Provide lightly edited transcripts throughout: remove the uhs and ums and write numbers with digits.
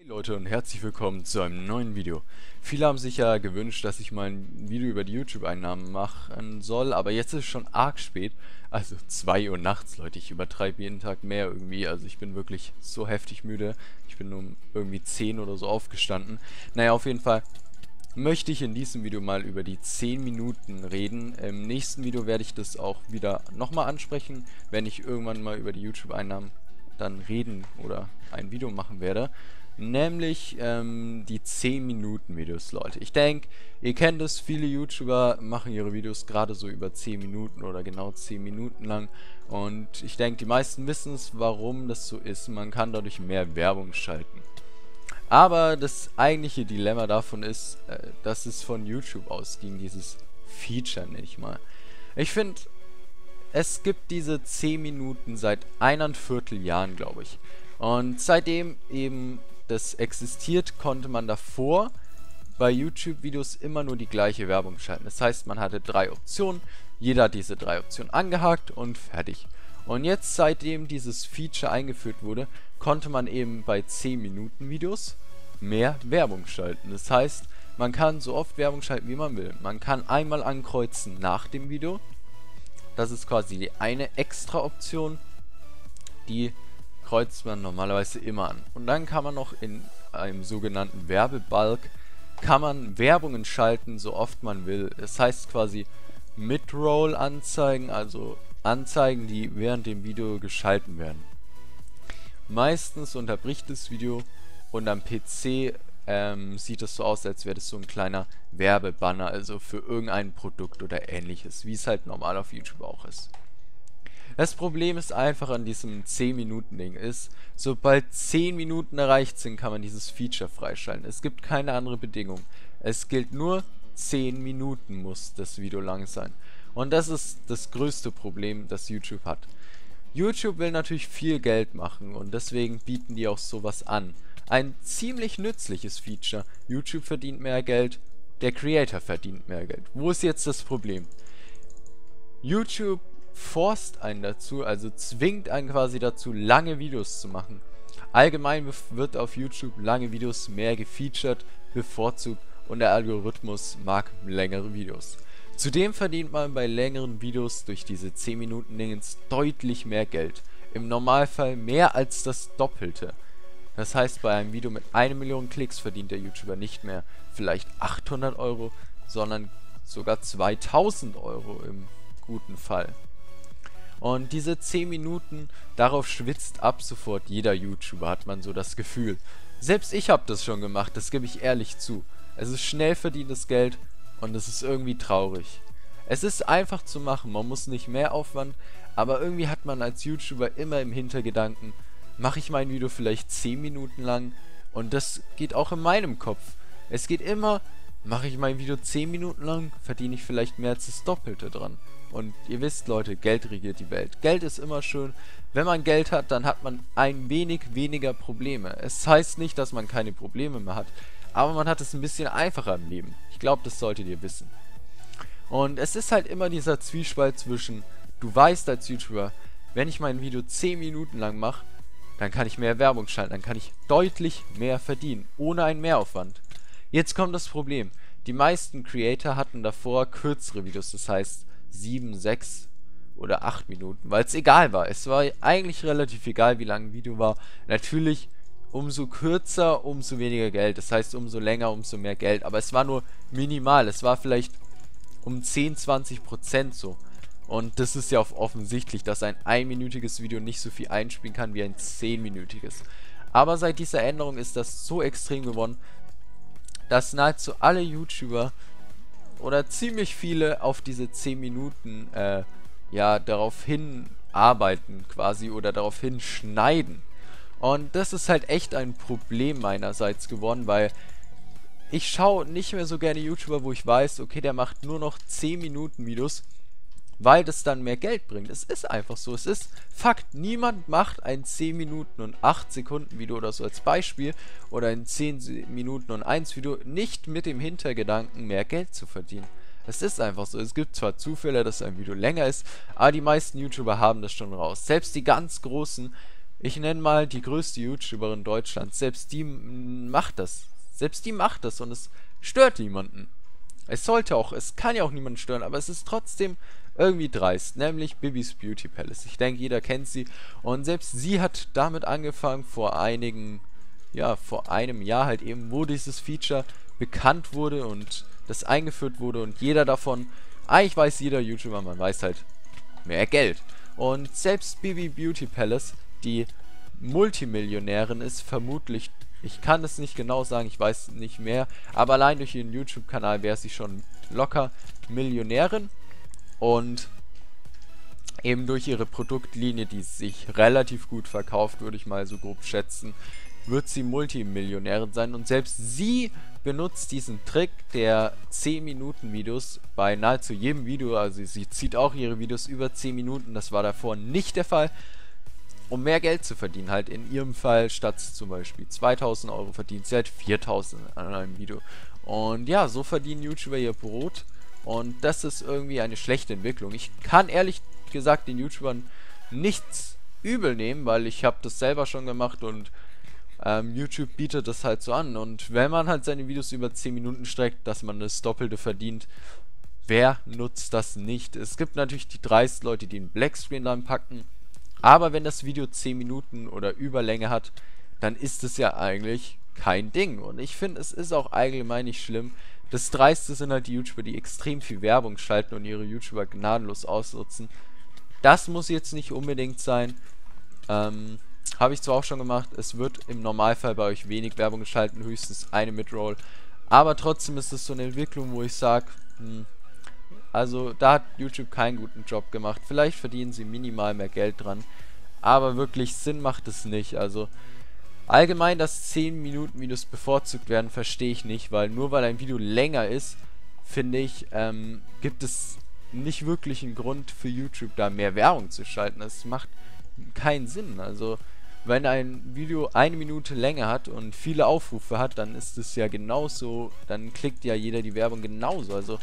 Hey Leute und herzlich willkommen zu einem neuen Video. Viele haben sich ja gewünscht, dass ich mal ein Video über die YouTube-Einnahmen machen soll, aber jetzt ist es schon arg spät, also 2 Uhr nachts, Leute. Ich übertreibe jeden Tag mehr irgendwie, also ich bin wirklich so heftig müde. Ich bin um irgendwie 10 oder so aufgestanden. Naja, auf jeden Fall möchte ich in diesem Video mal über die 10 Minuten reden. Im nächsten Video werde ich das auch wieder nochmal ansprechen, wenn ich irgendwann mal über die YouTube-Einnahmen dann reden oder ein Video machen werde. Nämlich die 10 Minuten Videos, Leute. Ich denke, ihr kennt es, viele YouTuber machen ihre Videos gerade so über 10 Minuten oder genau 10 Minuten lang. Und ich denke, die meisten wissen es, warum das so ist. Man kann dadurch mehr Werbung schalten. Aber das eigentliche Dilemma davon ist, dass es von YouTube ausging, dieses Feature, nenne ich mal. Ich finde, es gibt diese 10 Minuten seit 1,25 Jahren, glaube ich. Und seitdem eben das existiert, konnte man davor bei YouTube-Videos immer nur die gleiche Werbung schalten. Das heißt, man hatte 3 Optionen, jeder hat diese 3 Optionen angehakt und fertig. Und jetzt, seitdem dieses Feature eingeführt wurde, konnte man eben bei 10 Minuten Videos mehr Werbung schalten. Das heißt, man kann so oft Werbung schalten, wie man will. Man kann einmal ankreuzen nach dem Video. Das ist quasi die eine extra Option, die kreuzt man normalerweise immer an. Und dann kann man noch in einem sogenannten Werbebalk kann man Werbungen schalten, so oft man will. Das heißt quasi Mid-Roll-Anzeigen, also Anzeigen, die während dem Video geschalten werden. Meistens unterbricht das Video und am PC sieht es so aus, als wäre das so ein kleiner Werbebanner, also für irgendein Produkt oder ähnliches, wie es halt normal auf YouTube auch ist. Das Problem ist einfach an diesem 10-Minuten-Ding ist, sobald 10 Minuten erreicht sind, kann man dieses Feature freischalten. Es gibt keine andere Bedingung. Es gilt nur 10 Minuten muss das Video lang sein. Und das ist das größte Problem, das YouTube hat. YouTube will natürlich viel Geld machen und deswegen bieten die auch sowas an. Ein ziemlich nützliches Feature. YouTube verdient mehr Geld, der Creator verdient mehr Geld. Wo ist jetzt das Problem? YouTube forst einen dazu, also zwingt einen quasi dazu, lange Videos zu machen. Allgemein wird auf YouTube lange Videos mehr gefeatured, bevorzugt und der Algorithmus mag längere Videos. Zudem verdient man bei längeren Videos durch diese 10 Minuten Dingens deutlich mehr Geld. Im Normalfall mehr als das Doppelte. Das heißt, bei einem Video mit 1 Million Klicks verdient der YouTuber nicht mehr vielleicht 800 Euro, sondern sogar 2000 Euro im guten Fall. Und diese 10 Minuten, darauf schwitzt ab sofort jeder YouTuber, hat man so das Gefühl. Selbst ich habe das schon gemacht, das gebe ich ehrlich zu. Es ist schnell verdientes Geld und es ist irgendwie traurig. Es ist einfach zu machen, man muss nicht mehr Aufwand, aber irgendwie hat man als YouTuber immer im Hintergedanken, mache ich mein Video vielleicht 10 Minuten lang? Und das geht auch in meinem Kopf. Es geht immer, mache ich mein Video 10 Minuten lang, verdiene ich vielleicht mehr als das Doppelte dran. Und ihr wisst, Leute, Geld regiert die Welt. Geld ist immer schön. Wenn man Geld hat, dann hat man ein wenig weniger Probleme. Es heißt nicht, dass man keine Probleme mehr hat, aber man hat es ein bisschen einfacher im Leben. Ich glaube, das solltet ihr wissen. Und es ist halt immer dieser Zwiespalt zwischen, du weißt als YouTuber, wenn ich mein Video 10 Minuten lang mache, dann kann ich mehr Werbung schalten, dann kann ich deutlich mehr verdienen, ohne einen Mehraufwand. Jetzt kommt das Problem. Die meisten Creator hatten davor kürzere Videos, das heißt 7, 6 oder 8 Minuten, weil es egal war. Es war eigentlich relativ egal, wie lang ein Video war. Natürlich, umso kürzer, umso weniger Geld. Das heißt, umso länger, umso mehr Geld. Aber es war nur minimal. Es war vielleicht um 10-20% so. Und das ist ja auch offensichtlich, dass ein 1-minütiges Video nicht so viel einspielen kann wie ein 10-minütiges. Aber seit dieser Änderung ist das so extrem geworden, dass nahezu alle YouTuber oder ziemlich viele auf diese 10 Minuten ja darauf hin arbeiten quasi oder darauf hin schneiden. Und das ist halt echt ein Problem meinerseits geworden, weil ich schaue nicht mehr so gerne YouTuber, wo ich weiß, okay, der macht nur noch 10 Minuten Videos, weil das dann mehr Geld bringt. Es ist einfach so, es ist Fakt. Niemand macht ein 10 Minuten und 8 Sekunden Video oder so als Beispiel oder ein 10 Minuten und 1 Video nicht mit dem Hintergedanken, mehr Geld zu verdienen. Es ist einfach so. Es gibt zwar Zufälle, dass ein Video länger ist, aber die meisten YouTuber haben das schon raus. Selbst die ganz Großen Ich nenne mal die größte YouTuberin Deutschlands. Selbst die macht das. Selbst die macht das und es stört niemanden. Es kann ja auch niemanden stören, aber es ist trotzdem irgendwie dreist, nämlich Bibis Beauty Palace. Ich denke, jeder kennt sie und selbst sie hat damit angefangen vor vor einem Jahr halt eben, wo dieses Feature bekannt wurde und das eingeführt wurde und eigentlich weiß jeder YouTuber, man weiß halt mehr Geld. Und selbst Bibi Beauty Palace, die Multimillionärin ist, vermutlich, ich kann es nicht genau sagen, ich weiß nicht mehr, aber allein durch ihren YouTube-Kanal wäre sie schon locker Millionärin und eben durch ihre Produktlinie, die sich relativ gut verkauft, würde ich mal so grob schätzen, wird sie Multimillionärin sein und selbst sie benutzt diesen Trick der 10-Minuten-Videos bei nahezu jedem Video, also sie zieht auch ihre Videos über 10 Minuten, das war davor nicht der Fall, um mehr Geld zu verdienen. Halt in ihrem Fall, statt zum Beispiel 2000 Euro verdient sie halt 4000 an einem Video. Und ja, so verdienen YouTuber ihr Brot und das ist irgendwie eine schlechte Entwicklung. Ich kann ehrlich gesagt den YouTubern nichts übel nehmen, weil ich habe das selber schon gemacht und YouTube bietet das halt so an. Und wenn man halt seine Videos über 10 Minuten streckt, dass man das Doppelte verdient, wer nutzt das nicht? Es gibt natürlich die dreisten Leute, die einen Blackscreen dann packen, aber wenn das Video 10 Minuten oder Überlänge hat, dann ist es ja eigentlich kein Ding. Und ich finde, es ist auch allgemein nicht schlimm. Das Dreiste sind halt die YouTuber, die extrem viel Werbung schalten und ihre YouTuber gnadenlos ausnutzen. Das muss jetzt nicht unbedingt sein. Habe ich zwar auch schon gemacht, es wird im Normalfall bei euch wenig Werbung geschalten, höchstens eine Midroll. Aber trotzdem ist es so eine Entwicklung, wo ich sage, also da hat YouTube keinen guten Job gemacht. Vielleicht verdienen sie minimal mehr Geld dran, aber wirklich Sinn macht es nicht. Also allgemein, dass 10 Minuten Videos bevorzugt werden, verstehe ich nicht, weil nur weil ein Video länger ist, finde ich, gibt es nicht wirklich einen Grund für YouTube da mehr Werbung zu schalten. Es macht keinen Sinn. Also wenn ein Video 1 Minute Länge hat und viele Aufrufe hat, dann ist es ja genauso, dann klickt ja jeder die Werbung genauso. Also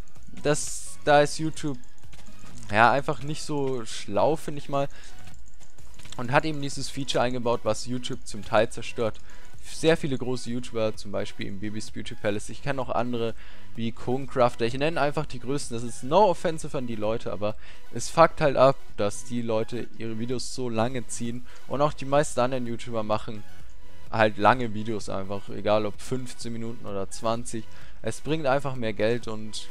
da ist YouTube ja einfach nicht so schlau, finde ich mal. Und hat eben dieses Feature eingebaut, was YouTube zum Teil zerstört. Sehr viele große YouTuber, zum Beispiel im Bibis Beauty Palace. Ich kenne auch andere wie Concrafter. Ich nenne einfach die größten. Das ist no offensive an die Leute, aber es fuckt halt ab, dass die Leute ihre Videos so lange ziehen. Und auch die meisten anderen YouTuber machen halt lange Videos einfach. Egal ob 15 Minuten oder 20. Es bringt einfach mehr Geld und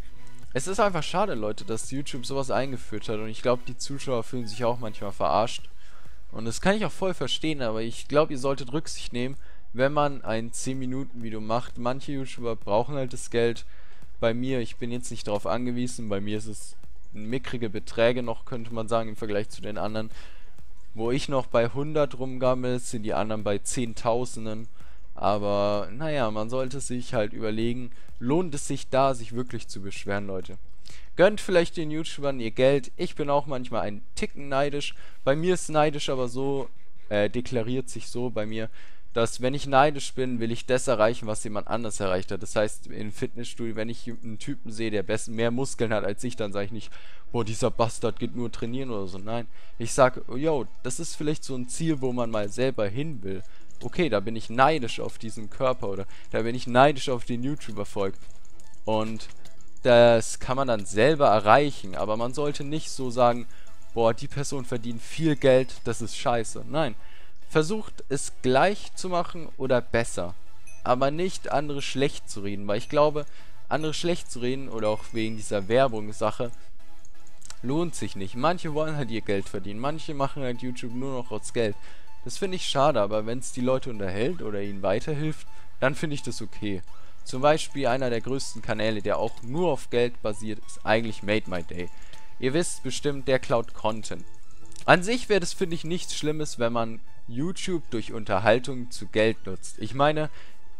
es ist einfach schade, Leute, dass YouTube sowas eingeführt hat. Und ich glaube, die Zuschauer fühlen sich auch manchmal verarscht. Und das kann ich auch voll verstehen, aber ich glaube, ihr solltet Rücksicht nehmen, wenn man ein 10-Minuten-Video macht. Manche YouTuber brauchen halt das Geld. Bei mir, ich bin jetzt nicht darauf angewiesen, bei mir ist es mickrige Beträge noch, könnte man sagen, im Vergleich zu den anderen. Wo ich noch bei 100 rumgammel, sind die anderen bei Zehntausenden. Aber naja, man sollte sich halt überlegen, lohnt es sich da, sich wirklich zu beschweren, Leute. Gönnt vielleicht den YouTubern ihr Geld. Ich bin auch manchmal ein Ticken neidisch. Bei mir ist neidisch aber so, deklariert sich so bei mir, dass wenn ich neidisch bin, will ich das erreichen, was jemand anders erreicht hat. Das heißt, im Fitnessstudio, wenn ich einen Typen sehe, der mehr Muskeln hat als ich, dann sage ich nicht, boah, dieser Bastard geht nur trainieren oder so. Nein, ich sage, yo, das ist vielleicht so ein Ziel, wo man mal selber hin will. Okay, da bin ich neidisch auf diesen Körper oder da bin ich neidisch auf den YouTube-Erfolg. Und das kann man dann selber erreichen, aber man sollte nicht so sagen, boah, die Person verdient viel Geld, das ist scheiße. Nein, versucht es gleich zu machen oder besser, aber nicht andere schlecht zu reden, weil ich glaube, andere schlecht zu reden oder auch wegen dieser Werbungssache lohnt sich nicht. Manche wollen halt ihr Geld verdienen, manche machen halt YouTube nur noch aus Geld. Das finde ich schade, aber wenn es die Leute unterhält oder ihnen weiterhilft, dann finde ich das okay. Zum Beispiel einer der größten Kanäle, der auch nur auf Geld basiert, ist eigentlich Made My Day. Ihr wisst bestimmt, der klaut Content. An sich wäre das, finde ich, nichts Schlimmes, wenn man YouTube durch Unterhaltung zu Geld nutzt. Ich meine,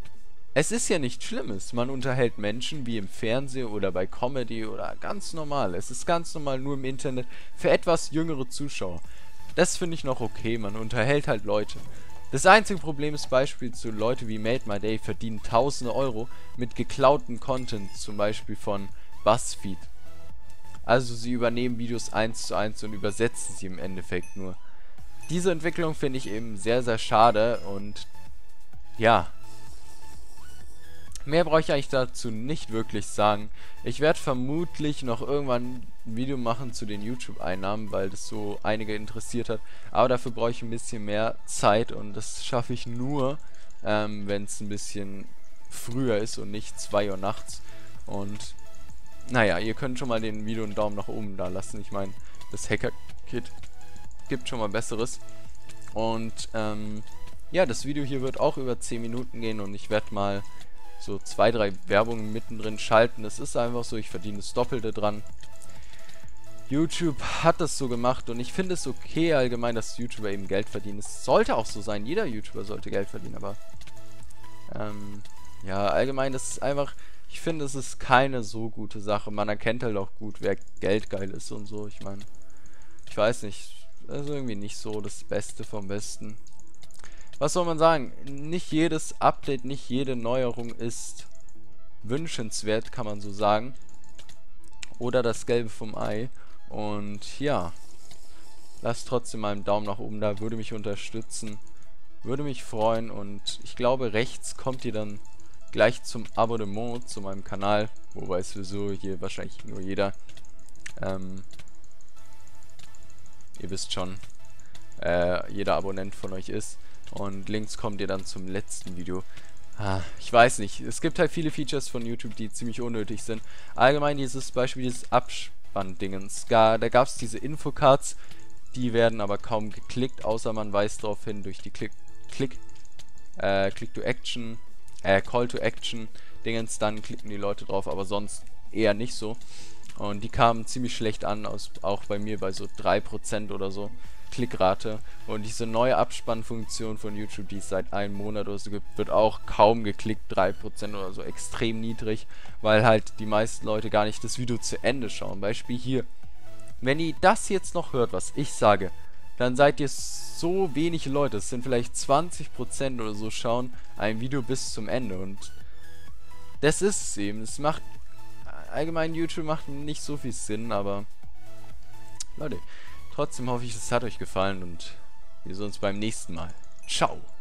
es ist ja nichts Schlimmes. Man unterhält Menschen wie im Fernsehen oder bei Comedy oder ganz normal. Es ist ganz normal nur im Internet für etwas jüngere Zuschauer. Das finde ich noch okay, man unterhält halt Leute. Das einzige Problem ist beispielsweise Leute wie Made My Day verdienen tausende Euro mit geklautem Content, zum Beispiel von BuzzFeed. Also sie übernehmen Videos 1:1 und übersetzen sie im Endeffekt nur. diese Entwicklung finde ich eben sehr, sehr schade und ja, mehr brauche ich eigentlich dazu nicht wirklich sagen. Ich werde vermutlich noch irgendwann ein Video machen zu den YouTube-Einnahmen, weil das so einige interessiert hat. Aber dafür brauche ich ein bisschen mehr Zeit und das schaffe ich nur, wenn es ein bisschen früher ist und nicht 2 Uhr nachts. Und naja, ihr könnt schon mal den Video einen Daumen nach oben da lassen. Ich meine, das Hacker-Kit gibt schon mal Besseres. Und ja, das Video hier wird auch über 10 Minuten gehen und ich werde mal so 2, 3 Werbungen mittendrin schalten. Es ist einfach so, ich verdiene das Doppelte dran. YouTube hat das so gemacht und ich finde es okay allgemein, dass YouTuber eben Geld verdienen. Es sollte auch so sein, jeder YouTuber sollte Geld verdienen, aber ja, allgemein, das ist einfach, ich finde, es ist keine so gute Sache. Man erkennt halt auch gut, wer geldgeil ist und so. Ich meine, ich weiß nicht, das ist irgendwie nicht so das Beste vom Besten. Was soll man sagen? Nicht jedes Update, nicht jede Neuerung ist wünschenswert, kann man so sagen. Oder das Gelbe vom Ei. Und ja, lasst trotzdem mal einen Daumen nach oben da, würde mich unterstützen, würde mich freuen. Und ich glaube, rechts kommt ihr dann gleich zum Abonnement zu meinem Kanal. Wobei es sowieso hier wahrscheinlich nur jeder, ihr wisst schon, jeder Abonnent von euch ist. Und links kommt ihr dann zum letzten Video. Ich weiß nicht. Es gibt halt viele Features von YouTube, die ziemlich unnötig sind. Allgemein dieses Beispiel, dieses Abspann-Dingens. Da gab es diese Infocards, die werden aber kaum geklickt, außer man weist darauf hin durch die Click-to-Action, Call-to-Action-Dingens, dann klicken die Leute drauf, aber sonst eher nicht so. Und die kamen ziemlich schlecht an, auch bei mir bei so 3% oder so Klickrate. Und diese neue Abspannfunktion von YouTube, die es seit einem Monat oder so gibt, wird auch kaum geklickt, 3% oder so, extrem niedrig, weil halt die meisten Leute gar nicht das Video zu Ende schauen. Beispiel hier. Wenn ihr das jetzt noch hört, was ich sage, dann seid ihr so wenig Leute, es sind vielleicht 20% oder so, schauen ein Video bis zum Ende. Und das ist es eben. Es macht allgemein, YouTube macht nicht so viel Sinn, aber Leute, trotzdem hoffe ich, es hat euch gefallen und wir sehen uns beim nächsten Mal. Ciao!